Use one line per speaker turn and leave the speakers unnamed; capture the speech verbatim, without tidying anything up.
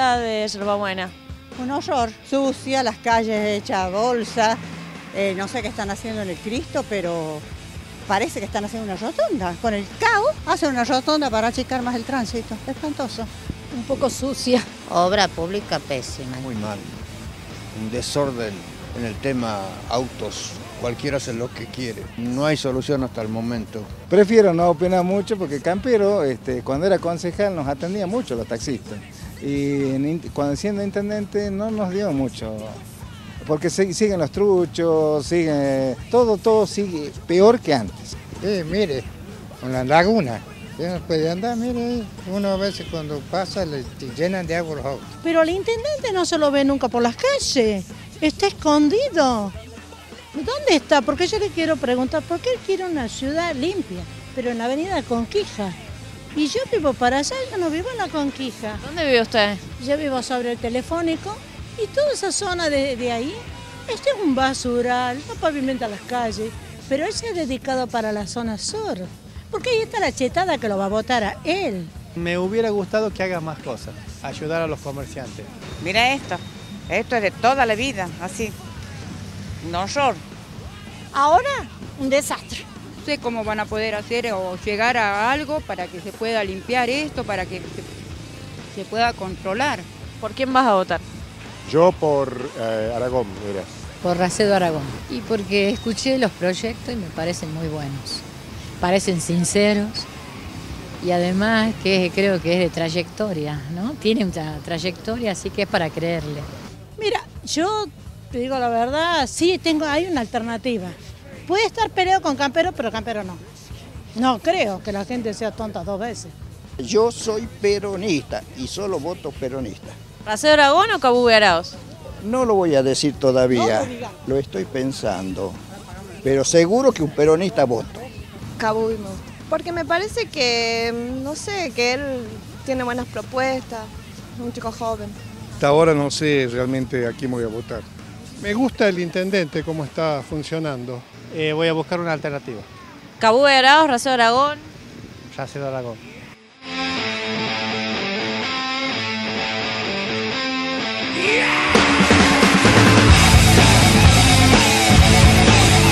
ciudad de Yerbabuena?
Un horror, sucia, las calles hechas bolsa, eh, no sé qué están haciendo en el Cristo, pero parece que están haciendo una rotonda. Con el caos hacen una rotonda para achicar más el tránsito, espantoso.
Un poco sucia.
Obra pública pésima.
Muy mal, un desorden en el tema autos, cualquiera hace lo que quiere, no hay solución hasta el momento.
Prefiero no opinar mucho porque Campero, este, cuando era concejal nos atendía mucho los taxistas y en, cuando siendo intendente no nos dio mucho, porque se, siguen los truchos, sigue, todo, todo sigue peor que antes.
Sí, mire, con la laguna. Ya no puede andar, mire, uno a veces cuando pasa le llenan de agua los autos.
Pero al intendente no se lo ve nunca por las calles, está escondido. ¿Dónde está? Porque yo le quiero preguntar, ¿por qué él quiere una ciudad limpia? Pero en la avenida Conquija. Y yo vivo para allá, yo no vivo en la Conquija.
¿Dónde vive usted?
Yo vivo sobre el Telefónico y toda esa zona de, de ahí, este es un basural, no pavimenta las calles, pero él se ha dedicado para la zona sur. Porque ahí está la chetada que lo va a votar a él.
Me hubiera gustado que haga más cosas, ayudar a los comerciantes.
Mira esto, esto es de toda la vida, así, un horror.
Ahora, un desastre.
No sé cómo van a poder hacer o llegar a algo para que se pueda limpiar esto, para que se, se pueda controlar.
¿Por quién vas a votar?
Yo por eh, Aragón, mira.
Por Racedo Aragón. Y porque escuché los proyectos y me parecen muy buenos. Parecen sinceros y además que creo que es de trayectoria, ¿no? Tiene una trayectoria, así que es para creerle.
Mira, yo te digo la verdad, sí, tengo, hay una alternativa. Puede estar peleado con Campero, pero Campero no. No creo que la gente sea tonta dos veces.
Yo soy peronista y solo voto peronista.
¿Racedo Aragón o Cabube Arauz?
No lo voy a decir todavía,
No lo,
lo estoy pensando, pero seguro que un peronista voto.
Cabube me gusta, porque me parece que, no sé, que él tiene buenas propuestas, es un chico joven.
Hasta ahora no sé realmente a quién voy a votar. Me gusta el intendente, cómo está funcionando.
Eh, voy a buscar una alternativa.
¿Cabube Arauz, Racedo Aragón?
Racedo Aragón.
Yeah!